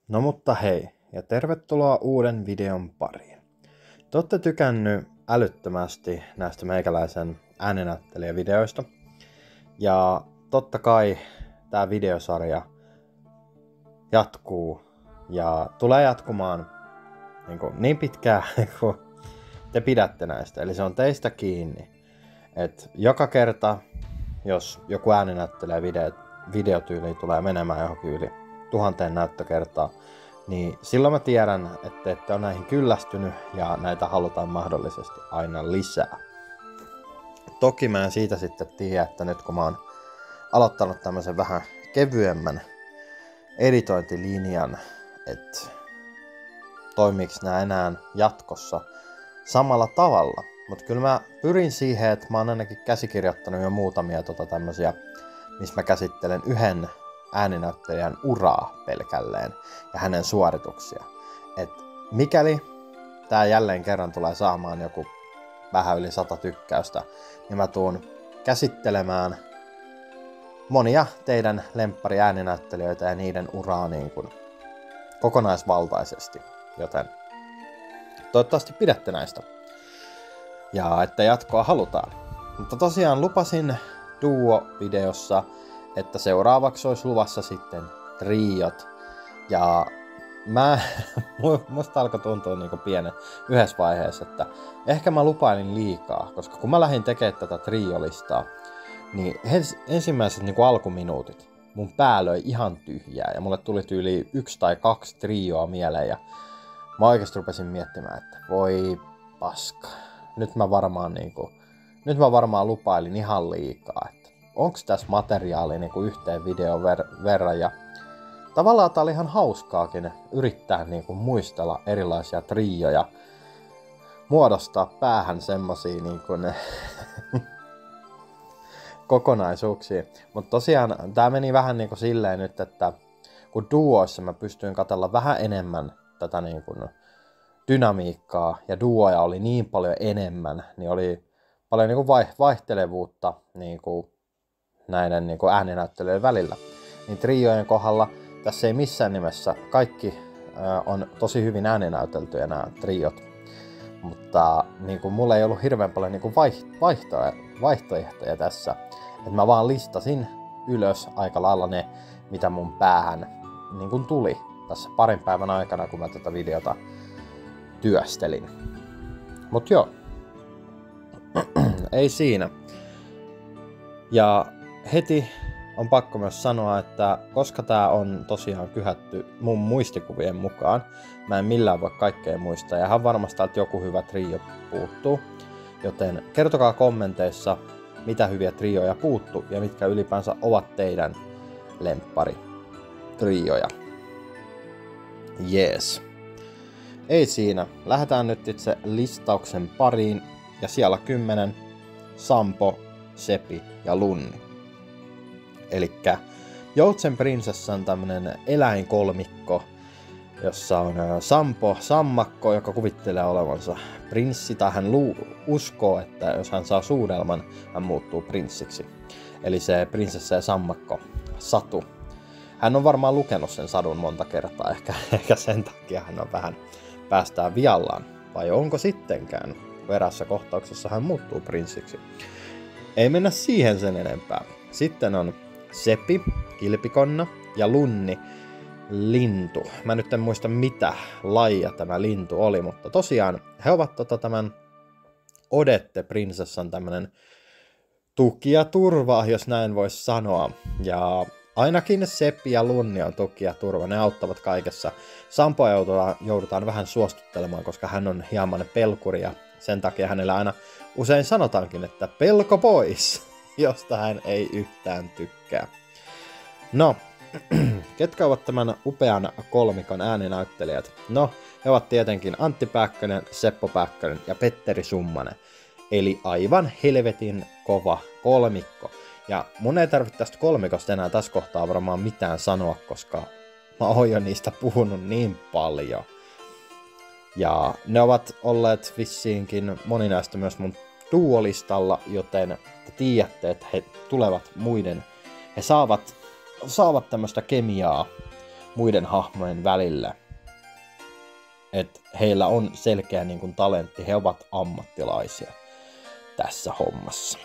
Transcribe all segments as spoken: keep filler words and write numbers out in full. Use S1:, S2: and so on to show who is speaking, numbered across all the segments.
S1: No mutta hei, ja tervetuloa uuden videon pariin. Te olette tykännyt älyttömästi näistä meikäläisen ääninäyttelijävideoista. Ja totta kai tämä videosarja jatkuu ja tulee jatkumaan niin, kuin, niin pitkään kuin te pidätte näistä. Eli se on teistä kiinni. Et joka kerta, jos joku ääninäyttelijä video, videotyyli tulee menemään johonkin yli tuhanteen näyttökertaa, niin silloin mä tiedän, että ette ole näihin kyllästynyt ja näitä halutaan mahdollisesti aina lisää. Toki mä en siitä sitten tiedä, että nyt kun mä oon aloittanut tämmöisen vähän kevyemmän editointilinjan, että toimiiko nämä enää jatkossa samalla tavalla. Mutta kyllä mä pyrin siihen, että mä oon ainakin käsikirjoittanut jo muutamia tota tämmösiä, missä mä käsittelen yhden ääninäyttelijän uraa pelkälleen ja hänen suorituksia. Et mikäli tää jälleen kerran tulee saamaan joku vähän yli sata tykkäystä, niin mä tuun käsittelemään monia teidän lemppari ääninäyttelijöitä ja niiden uraa niin kuin kokonaisvaltaisesti, joten toivottavasti pidätte näistä. Ja että jatkoa halutaan. Mutta tosiaan lupasin duo-videossa, että seuraavaksi olisi luvassa sitten triot. Ja mä, musta alkoi tuntua niinku pienen yhdessä vaiheessa, että ehkä mä lupailin liikaa, koska kun mä lähdin tekemään tätä triolistaa, niin ens, ensimmäiset niinku alkuminuutit mun pää löi ihan tyhjää ja mulle tuli tyyli yksi tai kaksi trioa mieleen ja mä oikeesti rupesin miettimään, että voi paska, nyt mä varmaan niinku, nyt mä varmaan lupailin ihan liikaa. Onko tässä materiaalia niin kuin yhteen videon ver- verran ja tavallaan tää oli ihan hauskaakin yrittää niin kuin muistella erilaisia trioja, muodostaa päähän semmosia niin kuin kokonaisuuksia. Mutta tosiaan tää meni vähän niin kuin silleen nyt, että kun duoissa mä pystyin katsella vähän enemmän tätä niin kuin dynamiikkaa ja duoja oli niin paljon enemmän, niin oli paljon niin kuin vaihtelevuutta niin kuin näiden niin kuin ääninäyttelyjen välillä. Niin triojen kohdalla tässä ei missään nimessä kaikki äh, on tosi hyvin ääninäyteltyjä nämä triot. Mutta niin kuin, mulla ei ollut hirveän paljon niin kuin vaihtoehtoja, vaihtoehtoja tässä. Et mä vaan listasin ylös aika lailla ne, mitä mun päähän niin kuin tuli tässä parin päivän aikana, kun mä tätä videota työstelin. Mut joo, ei siinä. Ja heti on pakko myös sanoa, että koska tää on tosiaan kyhätty mun muistikuvien mukaan, mä en millään voi kaikkea muistaa, ja ihan varmasti täältä joku hyvä trio puuttuu. Joten kertokaa kommenteissa, mitä hyviä trioja puuttuu ja mitkä ylipäänsä ovat teidän lemppari trioja. Jees. Ei siinä. Lähdetään nyt itse listauksen pariin, ja siellä kymmenen Sampo, Sepi ja Lunni. Elikkä Joutsen prinsessa on tämmönen eläinkolmikko, jossa on Sampo, sammakko, joka kuvittelee olevansa prinssi, tai hän lu- uskoo, että jos hän saa suudelman, hän muuttuu prinssiksi. Eli se prinsessa ja sammakko, Satu. Hän on varmaan lukenut sen sadun monta kertaa, ehkä, ehkä sen takia hän on vähän päästään viallaan. Vai onko sittenkään? Erässä kohtauksessa hän muuttuu prinssiksi. Ei mennä siihen sen enempää. Sitten on Sepi, kilpikonna, ja Lunni, lintu. Mä nyt en muista mitä lajia tämä lintu oli, mutta tosiaan he ovat tota tämän Odette-prinsessan tämmönen tuki ja turva, jos näin voisi sanoa. Ja ainakin Seppi ja Lunni on tuki ja turva, ne auttavat kaikessa. Sampoa joudutaan, joudutaan vähän suostuttelemaan, koska hän on hieman pelkuri ja sen takia hänellä aina usein sanotaankin, että pelko pois, josta hän ei yhtään tykkää. No, ketkä ovat tämän upean kolmikon ääninäyttelijät? No, he ovat tietenkin Antti Pääkkönen, Seppo Pääkkönen ja Petteri Summanen. Eli aivan helvetin kova kolmikko. Ja mun ei tarvitse tästä kolmikosta enää tässä kohtaa varmaan mitään sanoa, koska mä oon jo niistä puhunut niin paljon. Ja ne ovat olleet vissiinkin moni näistä myös mun duolistalla, joten te tiedätte, että he tulevat muiden, he saavat, saavat tämmöistä kemiaa muiden hahmojen välillä. Että heillä on selkeä niin kuin talentti, he ovat ammattilaisia tässä hommassa.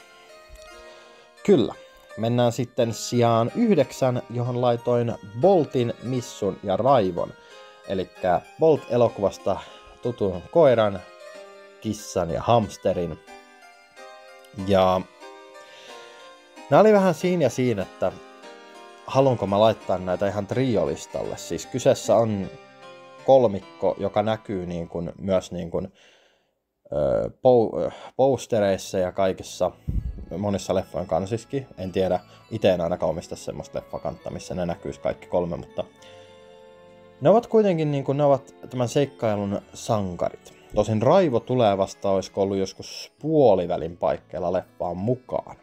S1: Kyllä. Mennään sitten sijaan yhdeksän, johon laitoin Boltin, Missun ja Raivon. Elikkä Bolt-elokuvasta tutun koiran, kissan ja hamsterin. Ja nämä oli vähän siinä ja siinä, että haluanko mä laittaa näitä ihan triolistalle. Siis kyseessä on kolmikko, joka näkyy niin kuin, myös niin kuin, ö, po- postereissa ja kaikissa monissa leffojen kansiskin. En tiedä, itse en ainakaan omista semmoista leffakantta, missä ne näkyisi kaikki kolme, mutta ne ovat kuitenkin niin kuin, ne ovat tämän seikkailun sankarit. Tosin Raivo tulee vasta, olisiko ollut joskus puolivälin paikkeilla leffaan mukaan.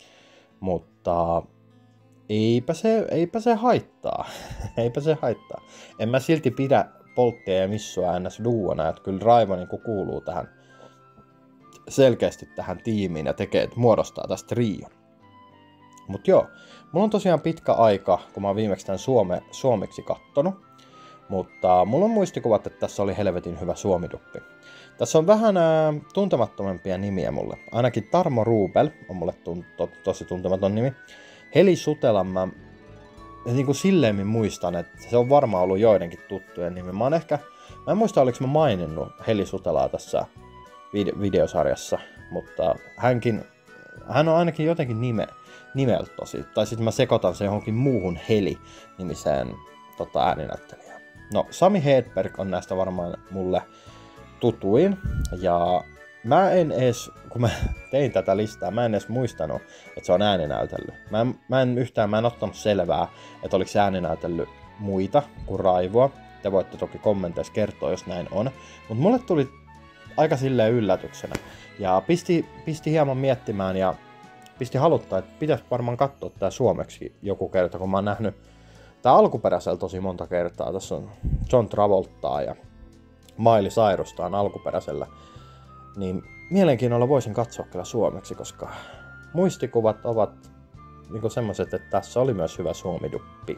S1: Mutta eipä se, eipä se haittaa. eipä se haittaa. En mä silti pidä Bolttia ja Missua ns. Duona, että kyllä Raivo niin kuin kuuluu tähän selkeästi tähän tiimiin ja tekee, muodostaa tästä trion. Mut joo, mulla on tosiaan pitkä aika, kun mä oon viimeksi tämän Suome, suomeksi kattonut. Mutta mulla on muistikuvat, että tässä oli helvetin hyvä suomiduppi. Tässä on vähän ää, tuntemattomampia nimiä mulle. Ainakin Tarmo Ruupel on mulle tunt, to, tosi tuntematon nimi. Heli Sutela mä niin kuin silleen muistan, että se on varmaan ollut joidenkin tuttujen nimi. Mä oon ehkä, mä en muista oliko mä maininnut Heli Sutelaa tässä vide- videosarjassa, mutta hänkin, hän on ainakin jotenkin nime, nimeltä tosi. Tai sitten mä sekoitan se johonkin muuhun Heli-nimiseen tota, ääninäyttelijään. No, Sami Hedberg on näistä varmaan mulle tutuin, ja mä en edes, kun mä tein tätä listaa, mä en edes muistanut, että se on ääninäytellyt. Mä en, mä en yhtään, mä en ottanut selvää, että oliko se ääninäytellyt muita kuin Raivoa. Te voitte toki kommenteissa kertoa, jos näin on. Mutta mulle tuli aika silleen yllätyksenä, ja pisti, pisti hieman miettimään, ja pisti haluttaa, että pitäisi varmaan katsoa tää suomeksi joku kerta, kun mä oon nähnyt tää alkuperäisellä tosi monta kertaa. Tässä on John Travoltaa ja Miley Cyrusta on alkuperäisellä. Niin mielenkiinnolla voisin katsoa kyllä suomeksi, koska muistikuvat ovat niinku semmoiset, että tässä oli myös hyvä suomiduppi.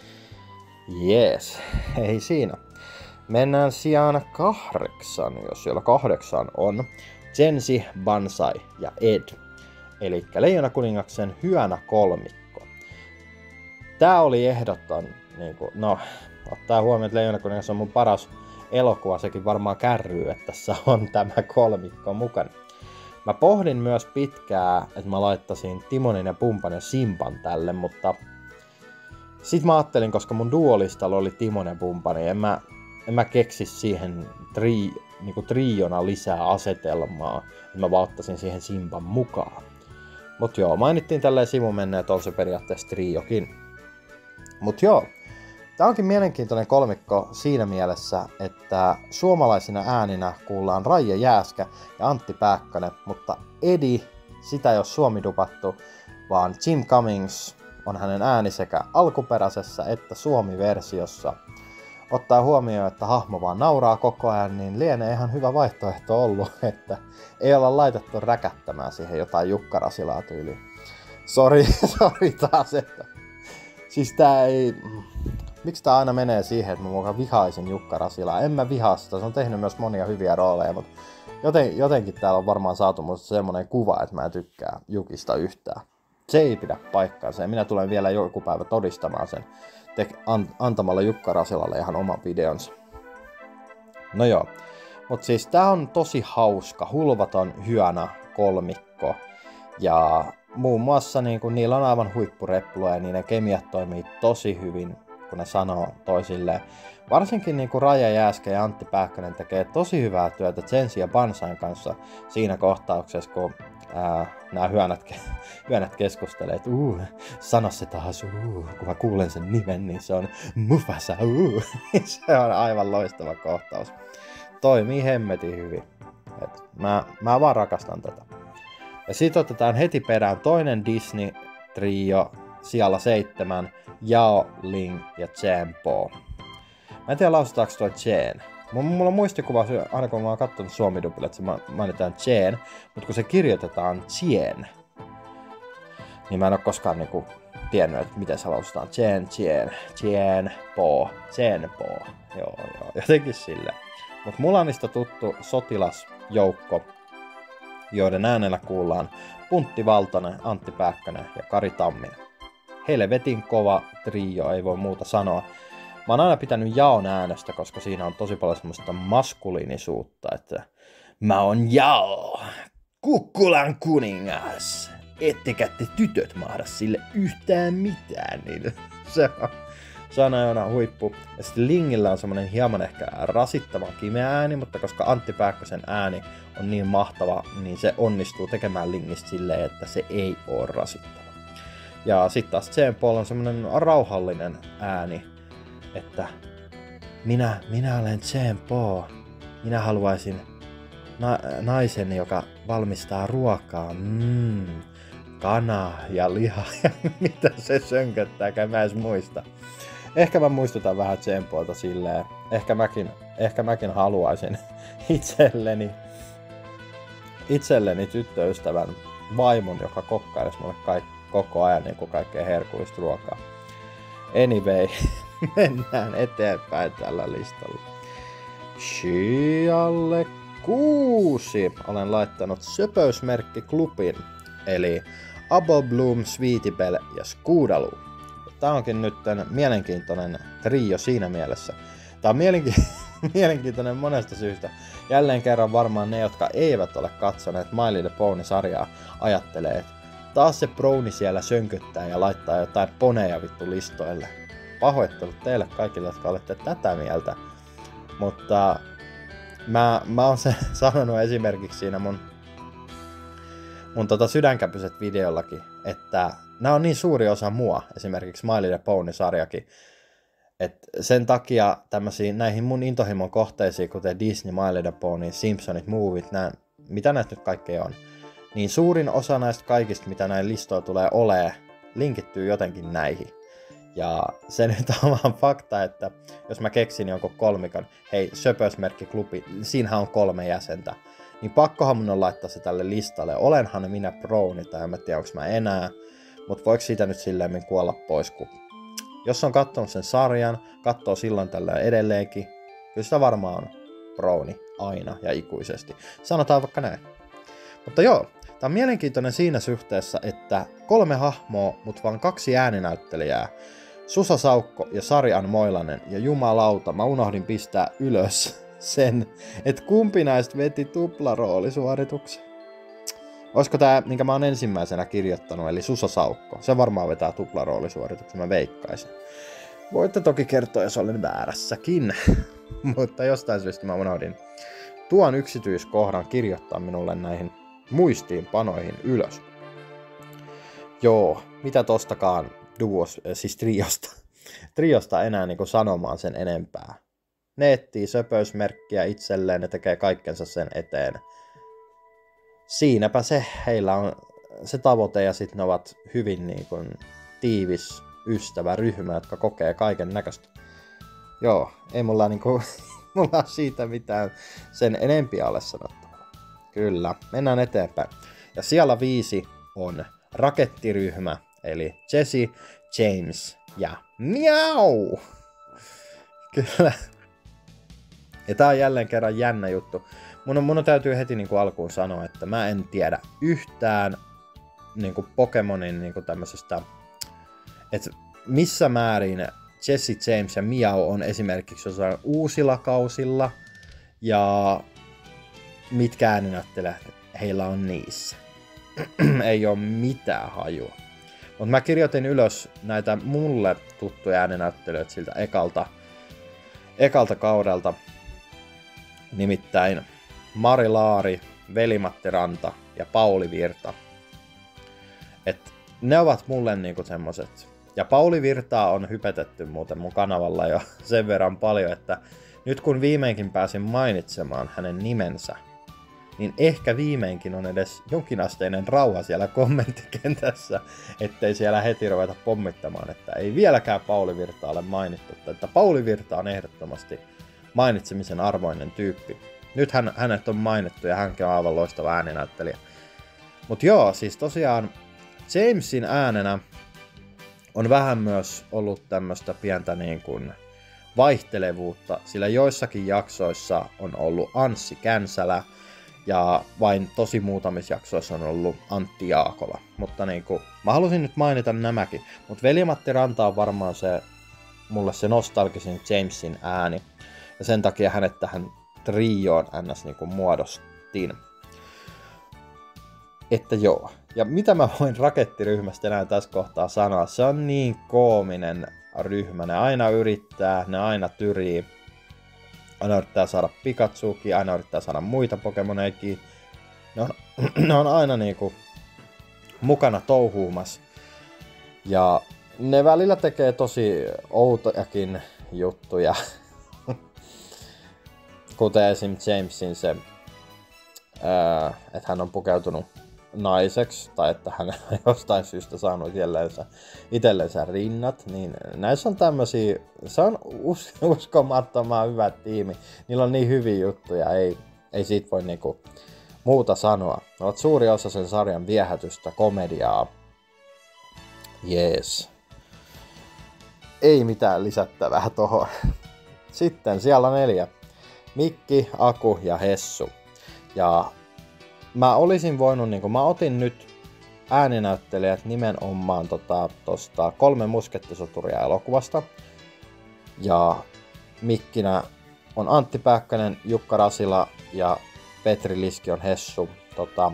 S1: Jees, ei siinä. Mennään sijaan kahdeksan, jos siellä kahdeksan on Jensi, Banzai ja Ed. Eli Leijonakuningaksen Hyänä kolmikko. Tää oli ehdoton, niinku, no, ottaa huomioon, että Leijonakuningas on mun paras elokuva, sekin varmaan kärryy, että tässä on tämä kolmikko mukana. Mä pohdin myös pitkää, että mä laittaisin Timonin ja Pumpan ja Simpan tälle, mutta sit mä ajattelin, koska mun duolistalla oli Timon ja Pumpan, niin en mä, en mä keksi siihen tri, niinku triona lisää asetelmaa, että mä vaan ottaisin siihen Simpan mukaan. Mut joo, mainittiin tälleen sivuun menneen, että on se periaatteessa triokin. Mut joo. Tämä onkin mielenkiintoinen kolmikko siinä mielessä, että suomalaisina ääninä kuullaan Raija Jääskä ja Antti Pääkkönen, mutta Edi, sitä ei ole suomidupattu, vaan Jim Cummings on hänen ääni sekä alkuperäisessä että suomi-versiossa. Ottaa huomioon, että hahmo vaan nauraa koko ajan, niin lienee ihan hyvä vaihtoehto ollut, että ei olla laitettu räkättämään siihen jotain Jukka Rasilaa tyyliin. Sori, sori taas, että siis tää ei... Miksi tää aina menee siihen, että mä mukaan vihaisin Jukka Rasilaa? En mä vihaa sitä, se on tehnyt myös monia hyviä rooleja, mutta joten, jotenkin täällä on varmaan saatu musta semmonen kuva, että mä en tykkää Jukista yhtään. Se ei pidä paikkaansa ja minä tulen vielä joku päivä todistamaan sen te- an- antamalla Jukka Rasilalle ihan oman videonsa. No joo, mutta siis tää on tosi hauska, hulvaton, hyönä kolmikko ja muun muassa niin kun niillä on aivan huippurepluja ja niiden kemiat toimii tosi hyvin, kun ne sanoo toisilleen. Varsinkin niin kuin Raija Jääskä ja Antti Pääkkönen tekee tosi hyvää työtä Jensi ja Banzain kanssa siinä kohtauksessa, kun ää, nämä hyönät, hyönät keskustelee, että uh, sano se taas, uh, kun mä kuulen sen nimen, niin se on Mufasa, uh. Se on aivan loistava kohtaus. Toimii hemmetin hyvin. Et mä, mä vaan rakastan tätä. Ja sit otetaan heti perään toinen Disney-trio sijalla seitsemän, Yao, Ling ja Chen Po. Mä en tiedä lausutaanko toi Chen. Mulla on muistikuva, aina kun mä oon kattonut suomidubille, että se mainitaan Chen, mutta kun se kirjoitetaan Chien, niin mä en oo koskaan niinku tiennyt, että miten se lausutaan. Chen, Chen, Chen, Po, Chen, Po. Joo, joo, jotenkin silleen. Mutta Mulanista tuttu sotilasjoukko, joiden äänellä kuullaan Puntti Valtonen, Antti Pääkkönen ja Kari Tamminen. Helvetin kova trio, ei voi muuta sanoa. Mä oon aina pitänyt Jaon äänestä, koska siinä on tosi paljon semmoista maskuliinisuutta, että mä oon Jao, Kukkulan kuningas, ettekä te tytöt mahda sille yhtään mitään, niin se on, se on aina huippu. Ja sitten Lingillä on semmonen hieman ehkä rasittava kimeä ääni, mutta koska Antti Pääkkösen ääni on niin mahtava, niin se onnistuu tekemään Lingistä silleen, että se ei oo rasittava. Ja sitten taas Jean Paul on semmonen rauhallinen ääni, että minä, minä olen Jean Paul, minä haluaisin na- naisen, joka valmistaa ruokaa, mm, kana ja liha, ja mitä se sönköttääkään, mä edes muista. Ehkä mä muistutan vähän Jean Paulta silleen, ehkä mäkin, ehkä mäkin haluaisin itselleni, itselleni tyttöystävän vaimon, joka kokkailisi mulle kaikki, koko ajan niin kuin kaikkea herkullista ruokaa. Anyway, mennään eteenpäin tällä listalla. Sijalle kuusi olen laittanut söpöysmerkkiklubin, eli Apple Bloom, Sweetie Belle ja Scootaloo. Tää onkin nyt mielenkiintoinen trio siinä mielessä. Tää on mielenki- mielenkiintoinen monesta syystä. Jälleen kerran varmaan ne, jotka eivät ole katsoneet My Little Pony-sarjaa, ajattelee, että taas se Browni siellä sönköttää ja laittaa jotain poneja vittu listoille. Pahoittelut teille kaikille, jotka olette tätä mieltä. Mutta mä, mä oon sen sanonut esimerkiksi siinä mun, mun tota sydänkäpyset videollakin, että nää on niin suuri osa mua, esimerkiksi My Little Pony-sarjakin, että sen takia tämmösiin näihin mun intohimon kohteisiin, kuten Disney, My Little Pony, Simpsonit, Movit, nää, mitä näitä nyt kaikkea on, niin suurin osa näistä kaikista, mitä näin listoilla tulee olee, linkittyy jotenkin näihin. Ja se nyt on vaan fakta, että jos mä keksin jonkun kolmikon, hei, söpösmerkkiklubi, siinähän on kolme jäsentä, niin pakkohan mun on laittaa se tälle listalle. Olenhan minä Browni, tai en mä tiedä, onko mä enää, mutta voiko siitä nyt silleen kuolla pois, kun jos on katsonut sen sarjan, katsoo silloin tällä edelleenkin, kyllä sitä varmaan on Browni aina ja ikuisesti. Sanotaan vaikka näin. Mutta joo, tää on mielenkiintoinen siinä suhteessa, että kolme hahmoa, mutta vaan kaksi ääninäyttelijää. Susa Saukko ja Sari-Ann Moilanen, ja jumalauta, mä unohdin pistää ylös sen, että kumpi näistä veti tuplaroolisuorituksen. Olisiko tää, minkä mä oon ensimmäisenä kirjoittanut, eli Susa Saukko. Se varmaan vetää tuplaroolisuorituksen, mä veikkaisin. Voitte toki kertoa, jos olen väärässäkin. Mutta jostain syystä mä unohdin tuon yksityiskohdan kirjoittaa minulle näihin muistiinpanoihin ylös. Joo, mitä tostakaan duos, siis triosta, triosta enää niin kuin sanomaan sen enempää. Ne etsii söpöysmerkkiä itselleen, ne tekee kaikkensa sen eteen. Siinäpä se, heillä on se tavoite ja sitten ne ovat hyvin niin kuin tiivis ystäväryhmä, jotka kokee kaiken näköistä. Joo, ei mulla, niin kuin, mulla ole siitä mitään sen enempiä ole sanottavaa. Kyllä, mennään eteenpäin. Ja siellä viisi on rakettiryhmä, eli Jessie, James ja Miau. Kyllä. Ja tää on jälleen kerran jännä juttu. Mun, on, mun on täytyy heti niin kuin alkuun sanoa, että mä en tiedä yhtään niin kuin Pokemonin niin kuin tämmöisestä, että missä määrin Jessie, James ja Miau on esimerkiksi jossain uusilla kausilla ja mitkä ääninäyttelijät heillä on niissä. Ei ole mitään hajua. Mutta mä kirjoitin ylös näitä mulle tuttuja ääninäyttelijöitä siltä ekalta, ekalta kaudelta. Nimittäin Mari Laari, Veli-Matti Ranta ja Pauli Virta. Et ne ovat mulle niinku semmoset. Ja Pauli Virtaa on hypetetty muuten mun kanavalla jo sen verran paljon, että nyt kun viimeinkin pääsin mainitsemaan hänen nimensä, niin ehkä viimeinkin on edes jonkinasteinen rauha siellä kommenttikentässä, ettei siellä heti ruveta pommittamaan, että ei vieläkään Pauli Virta ole mainittu. Että Pauli Virta on ehdottomasti mainitsemisen arvoinen tyyppi. Nyt hän, hänet on mainittu ja hänkin on aivan loistava ääninäyttelijä. Mut joo, siis tosiaan Jamesin äänenä on vähän myös ollut tämmöistä pientä niin kuin vaihtelevuutta, sillä joissakin jaksoissa on ollut Anssi Känsälä ja vain tosi muutamissa jaksoissa on ollut Antti Jaakola. Mutta niin kuin, mä halusin nyt mainita nämäkin, mutta Veli-Matti Ranta on varmaan se, mulle se nostalgisin Jamesin ääni. Ja sen takia hänet tähän trioon ns. Niin kuin muodostin. Että joo. Ja mitä mä voin rakettiryhmästä enää tässä kohtaa sanoa? Se on niin koominen ryhmä. Ne aina yrittää, ne aina tyrii. Aina yrittää saada Pikachukin, aina yrittää saada muita Pokemoneikin. Ne on, ne on aina niinku mukana touhuumassa. Ja ne välillä tekee tosi outojakin juttuja. Kuten esim. Jamesin se, että hän on pukeutunut naiseksi, tai että hän on jostain syystä saanut itsellensä, itsellensä rinnat, niin näissä on tämmösiä, se on us, uskomattoman hyvä tiimi. Niillä on niin hyviä juttuja, ei, ei siitä voi niinku muuta sanoa. Ne ovat suuri osa sen sarjan viehätystä, komediaa. Jees. Ei mitään lisättävää tohon. Sitten siellä on neljä. Mikki, Aku ja Hessu. Ja mä olisin voinut, niin mä otin nyt ääninäyttelijät nimenomaan tota, tosta Kolme muskettisoturia elokuvasta. Ja Mikkinä on Antti Pääkkönen, Jukka Rasila ja Petri Liski on Hessu. Tota,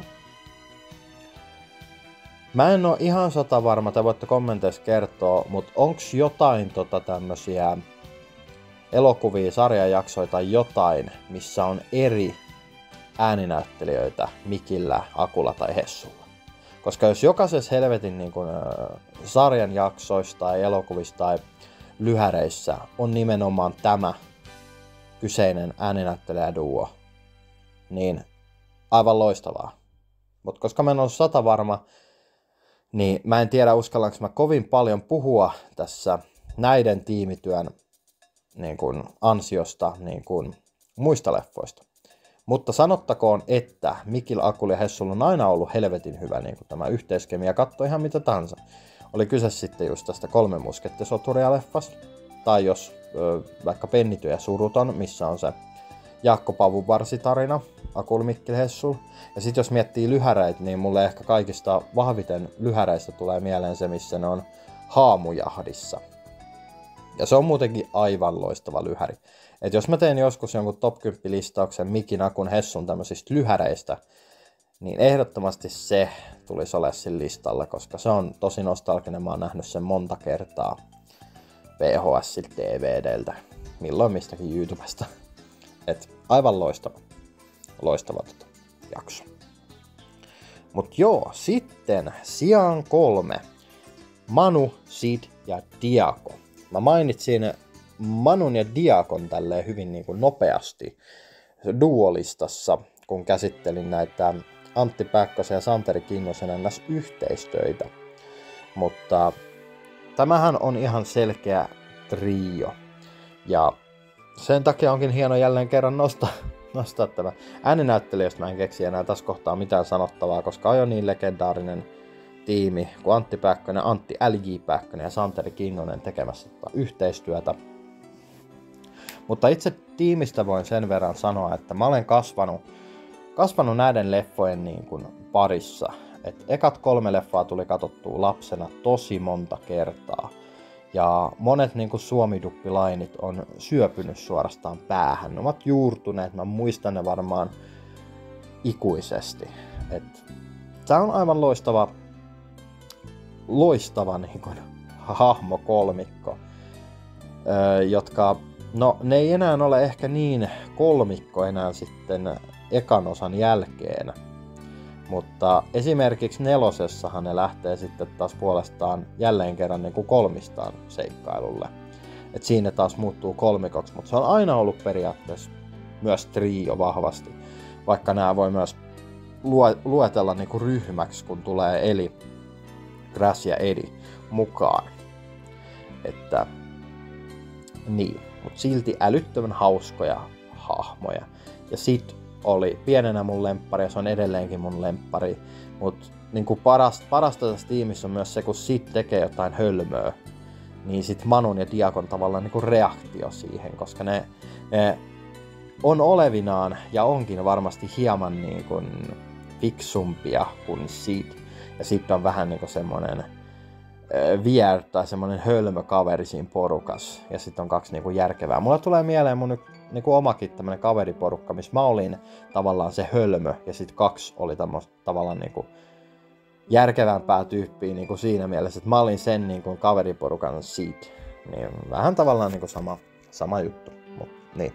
S1: mä en oo ihan sata varma, te voitte kommenteissa kertoa, mutta onks jotain tota tämmösiä elokuvia, sarjajaksoja tai jotain, missä on eri ääninäyttelijöitä Mikillä, Akulla tai Hessulla. Koska jos jokaisessa helvetin niin kun, äh, sarjan jaksoissa tai elokuvissa tai lyhäreissä on nimenomaan tämä kyseinen ääninäyttelijäduo, niin aivan loistavaa. Mutta koska mä en ole sata varma, niin mä en tiedä uskallanko mä kovin paljon puhua tässä näiden tiimityön niin kun, ansiosta niin kun, muista leffoista. Mutta sanottakoon, että Mikillä, Akulla ja Hessulla on aina ollut helvetin hyvä niin tämä yhteiskemia, katso ihan mitä tahansa. Oli kyse sitten just tästä Kolme muskettisoturia leffasta, tai jos ö, vaikka Pennity ja Suruton, missä on se Jaakko Pavun varsitarina, Akulla, Mikillä, Hessulla. Ja sitten jos miettii lyhäreitä, niin mulle ehkä kaikista vahviten lyhäreistä tulee mieleen se, missä ne on Haamujahdissa. Ja se on muutenkin aivan loistava lyhäri. Et jos mä teen joskus jonkun top kymmenen listauksen Mikin, Akun, Hessun tämmöisistä lyhäreistä, niin ehdottomasti se tulisi olemaan sillä listalla, koska se on tosi nostalginen. Mä oon nähnyt sen monta kertaa V H S-iltä, D V D:ltä, milloin mistäkin YouTubesta. Et aivan loistava, loistava tota jakso. Mut joo, sitten sijaan kolme. Manu, Sid ja Diako. Mä mainitsin Manun ja Diakon tälleen hyvin niin kuin nopeasti duolistassa, kun käsittelin näitä Antti Pääkkösen ja Santeri Kinnusen ns. Yhteistöitä. Mutta tämähän on ihan selkeä trio. Ja sen takia onkin hieno jälleen kerran nostaa, nostaa tämä ääninäyttelijästä. Mä en keksi enää tässä kohtaa mitään sanottavaa, koska on jo niin legendaarinen tiimi kuin Antti Pääkkönen, Antti L J Pääkkönen ja Santeri Kinnunen tekemässä yhteistyötä. Mutta itse tiimistä voin sen verran sanoa, että mä olen kasvanut, kasvanut näiden leffojen niin kuin parissa. Et ekat kolme leffaa tuli katsottua lapsena tosi monta kertaa. Ja monet niin kuin suomiduppilainit on syöpynyt suorastaan päähän. Ne ovat juurtuneet, mä muistan ne varmaan ikuisesti. Et tää on aivan loistava, loistava niin kuin hahmokolmikko, öö, jotka no, ne ei enää ole ehkä niin kolmikko enää sitten ekan osan jälkeen. Mutta esimerkiksi nelosessahan ne lähtee sitten taas puolestaan jälleen kerran niin kuin kolmistaan seikkailulle. Et siinä taas muuttuu kolmikoksi, mutta se on aina ollut periaatteessa myös trio vahvasti. Vaikka nämä voi myös luetella niin kuin ryhmäksi, kun tulee Eli, Crash ja Eddie mukaan. Että niin. Mutta silti älyttömän hauskoja hahmoja. Ja sit oli pienenä mun lemppari, ja se on edelleenkin mun lemppari, Mutta niinku parasta, parasta tässä tiimissä on myös se, kun Sid tekee jotain hölmöä, niin sit Manun ja Diakon tavallaan niinku reaktio siihen, koska ne, ne on olevinaan ja onkin varmasti hieman niinku fiksumpia kuin Sid. Ja Sid on vähän niinku semmonen äh, weird tai semmonen hölmö kaveri siinä porukas. Ja sit on kaksi niinku järkevää. Mulla tulee mieleen mun niinku omakin tämmönen kaveriporukka, missä mä olin tavallaan se hölmö ja sit kaksi oli tämmöistä tavallaan niinku järkevämpää tyyppiä niinku siinä mielessä, että mä olin sen niinku kaveriporukan Sid. Niin vähän tavallaan niinku sama, sama juttu. Mut, niin.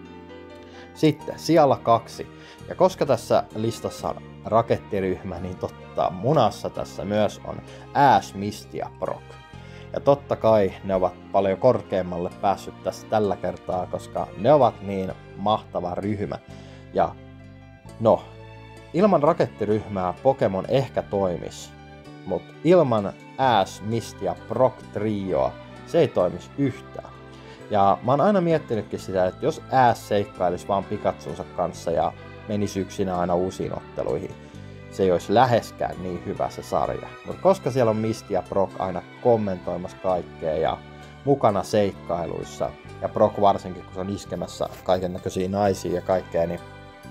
S1: Sitten sijalla kaksi. Ja koska tässä listassa on rakettiryhmä, niin totta munassa tässä myös on Ash, Misty ja Brock. Ja totta kai ne ovat paljon korkeammalle päässyt tässä tällä kertaa, koska ne ovat niin mahtava ryhmä. Ja no, ilman rakettiryhmää Pokemon ehkä toimis, mutta ilman Ash, Misty ja Brock trioa se ei toimisi yhtään. Ja mä oon aina miettinytkin sitä, että jos Ash seikkailisi vaan Pikachunsa kanssa ja menisi yksinä aina uusiin otteluihin, se ei olisi läheskään niin hyvä se sarja. Mutta koska siellä on Misty ja Brock aina kommentoimassa kaikkea ja mukana seikkailuissa, ja Brock varsinkin kun se on iskemässä kaikennäköisiä naisia ja kaikkea, niin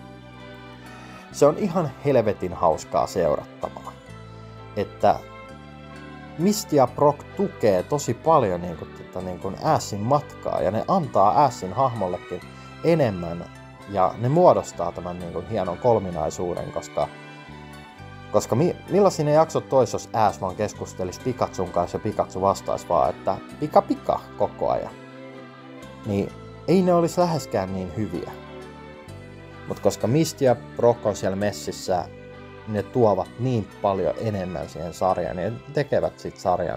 S1: se on ihan helvetin hauskaa seurattavaa. Että Misty ja Brock tukee tosi paljon niin kuin, tätä, niin kuin Ashin matkaa ja ne antaa Ashin hahmollekin enemmän ja ne muodostaa tämän niin kuin, hienon kolminaisuuden, koska, koska mi, millaisia ne jaksot olisi, jos Ash vaan keskustelisi Pikachun kanssa ja Pikachu vastaisi vaan, että pika pika koko ajan. Niin ei ne olisi läheskään niin hyviä. Mutta koska Misty ja Brock on siellä messissä, ne tuovat niin paljon enemmän siihen sarjaan, niin ne tekevät siitä sarjan.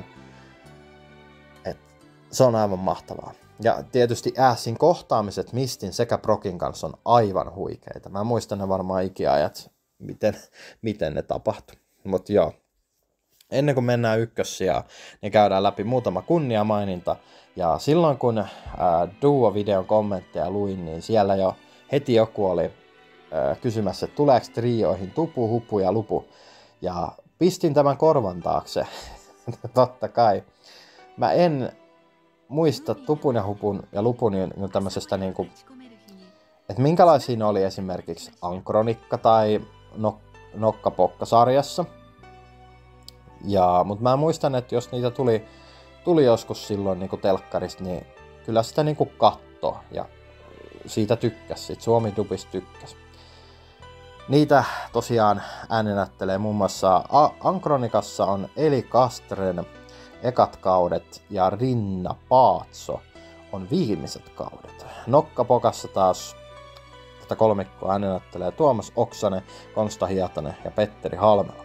S1: Et se on aivan mahtavaa. Ja tietysti Ashin kohtaamiset Mistyn sekä Brockin kanssa on aivan huikeita. Mä muistan ne varmaan ikiajat, miten, miten ne tapahtui. Mutta joo, ennen kuin mennään ykkössijaan, niin käydään läpi muutama kunniamaininta. Ja silloin kun ää, Duo-videon kommentteja luin, niin siellä jo heti joku oli kysymässä, että tuleeko trioihin Tupu, Hupu ja Lupu. Ja pistin tämän korvan taakse. Totta kai. Mä en muista Tupun ja Hupun ja Lupun niin tämmöisestä niinku, että minkälaisia ne oli esimerkiksi Ankronikka tai nok- Nokkapokka-sarjassa. Ja, mutta mä muistan, että jos niitä tuli, tuli joskus silloin niinku telkkarista, niin kyllä sitä niinku katto ja siitä tykkäs, siitä Suomi-dubista tykkäs. Niitä tosiaan äänenäyttelee muun muassa A- Ankronikassa on Eli Kastren ekat kaudet ja Rinna Paatso on viimeiset kaudet. Nokkapokassa taas tätä kolmikkoa äänenäyttelee Tuomas Oksanen, Konsta Hietanen ja Petteri Halmela.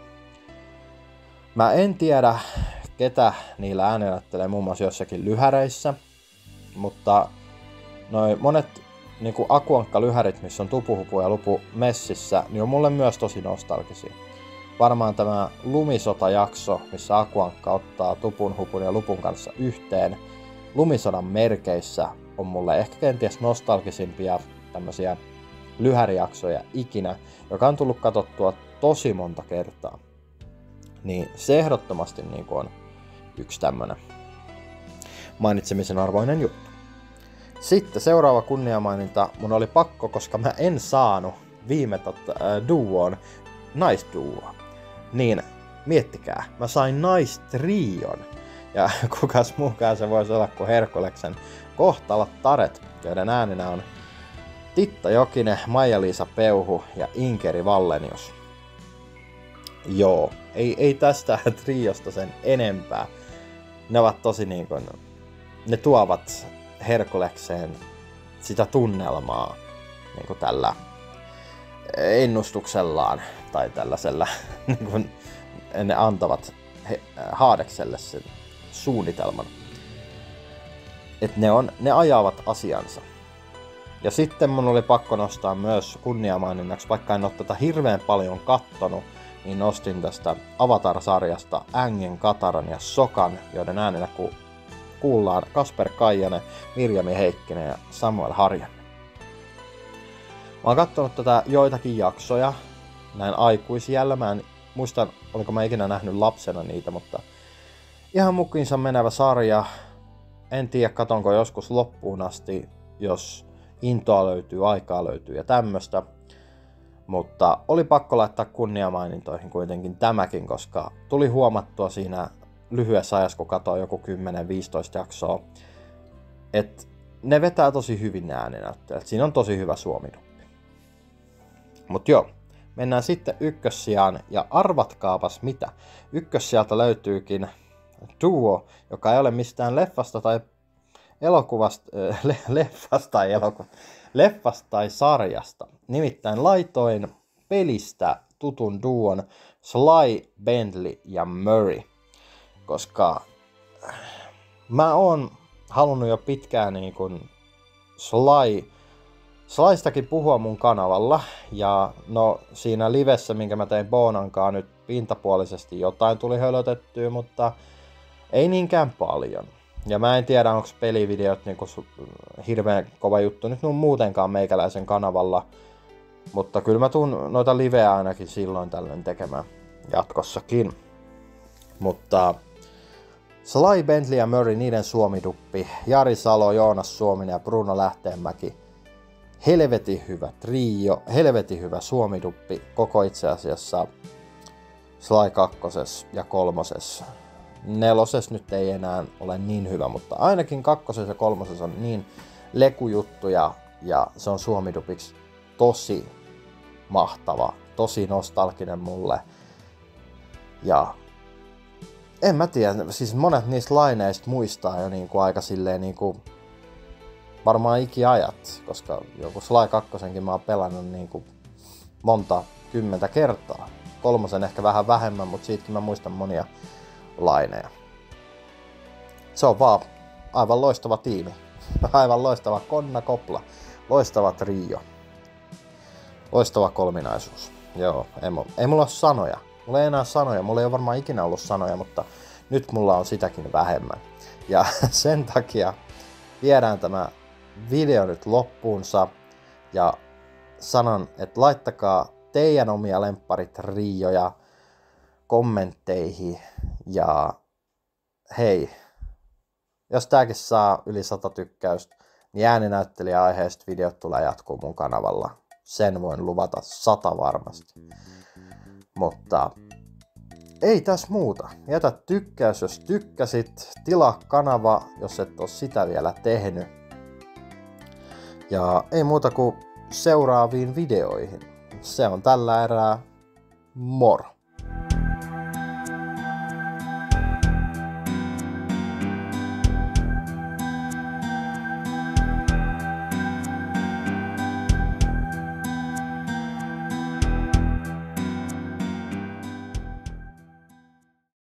S1: Mä en tiedä, ketä niillä äänenäyttelee muun muassa jossakin lyhäreissä, mutta noi monet niin kuin Akuankka-lyhärit, missä on Tupu, Hupu ja Lupu messissä, niin on mulle myös tosi nostalgisia. Varmaan tämä Lumisota-jakso, missä Akuankka ottaa Tupun, Hupun ja Lupun kanssa yhteen Lumisodan merkeissä, on mulle ehkä kenties nostalgisimpia tämmöisiä lyhärijaksoja ikinä, joka on tullut katsottua tosi monta kertaa. Niin se ehdottomasti niin kuin on yksi tämmönen mainitsemisen arvoinen juttu. Sitten seuraava kunniamaininta mun oli pakko, koska mä en saanut viime totta, äh, duoon naisduoa. Niin miettikää, mä sain naistrion. Ja kukas muukaan se voisi olla kuin Herkuleksen kohtavat taret, joiden ääninä on Titta Jokinen, Maija-Liisa Peuhu ja Inkeri Vallenius. Joo, ei, ei tästä triosta sen enempää. Ne ovat tosi niin kuin, ne tuovat Herkulekseen sitä tunnelmaa niin kuin tällä ennustuksellaan tai tällaisella, niin kuin ne antavat he, Haadekselle sen suunnitelman. Että ne, on, ne ajavat asiansa. Ja sitten mun oli pakko nostaa myös kunniamaininnaksi, vaikka en ole tätä hirveän paljon kattonut, niin nostin tästä Avatar-sarjasta Ängen, Kataran ja Sokan, joiden äänenä ku, kuullaan Kasper Kaijanen, Mirjami Heikkinen ja Samuel Harjanne. Mä oon kattonut tätä joitakin jaksoja näin aikuisiällä. Mä en muistan, oliko mä ikinä nähnyt lapsena niitä, mutta ihan mukiinsa menevä sarja. En tiedä, katonko joskus loppuun asti, jos intoa löytyy, aikaa löytyy ja tämmöstä. Mutta oli pakko laittaa kunniamainintoihin kuitenkin tämäkin, koska tuli huomattua siinä lyhyessä ajassa, kun katsoin joku kymmenen viisitoista jaksoa, että ne vetää tosi hyvin ne ääninäyttelijät. Siinä on tosi hyvä suomiduppi. Mut joo, mennään sitten ykkössijaan ja arvatkaapas mitä. Ykkössijalta löytyykin duo, joka ei ole mistään leffasta tai elokuvasta, äh, le, leffasta tai elokuvasta, leffasta tai sarjasta. Nimittäin laitoin pelistä tutun duon Sly, Bentley ja Murray, koska mä oon halunnut jo pitkään niin kun Sly, Slystakin puhua mun kanavalla, ja no siinä livessä, minkä mä tein Boonankaan, nyt pintapuolisesti jotain tuli hölötettyä, mutta ei niinkään paljon. Ja mä en tiedä, onko pelivideot niinku hirveän kova juttu nyt muutenkaan meikäläisen kanavalla, mutta kyllä mä tuun noita liveä ainakin silloin tällöin tekemään jatkossakin. Mutta Sly, Bentley ja Murray, niiden suomiduppi, Jari Salo, Joonas Suominen ja Bruno Lähteenmäki. Helvetin hyvä trio, helvetin hyvä suomiduppi, koko itse asiassa Sly kakkoses ja kolmoses. Neloses nyt ei enää ole niin hyvä, mutta ainakin kakkoses ja kolmoses on niin lekujuttuja ja se on suomidupiksi tosi mahtava, tosi nostalginen mulle. Ja en mä tiedä, siis monet niistä laineista muistaa jo niinku aika silleen niinku varmaan ikiajat, koska joku Sly kakkosenkin mä oon pelannut niinku monta kymmentä kertaa. Kolmosen ehkä vähän vähemmän, mutta siitäkin mä muistan monia laineja. Se on vaan aivan loistava tiimi. Aivan loistava Konna Kopla. Loistava trio. Loistava kolminaisuus. Joo, ei, ei mulla ole sanoja. Mulla ei enää sanoja. Mulla ei ole varmaan ikinä ollut sanoja, mutta nyt mulla on sitäkin vähemmän. Ja sen takia viedään tämä video nyt loppuunsa. Ja sanon, että laittakaa teidän omia lempparitrioja kommentteihin. Ja hei, jos tääkin saa yli sata tykkäystä, niin ääninäyttelijä-aiheesta videot tulee jatkuu mun kanavalla. Sen voin luvata sata varmasti. Mutta ei tässä muuta. Jätä tykkäys, jos tykkäsit. Tilaa kanava, jos et ole sitä vielä tehnyt. Ja ei muuta kuin seuraaviin videoihin. Se on tällä erää. Moro!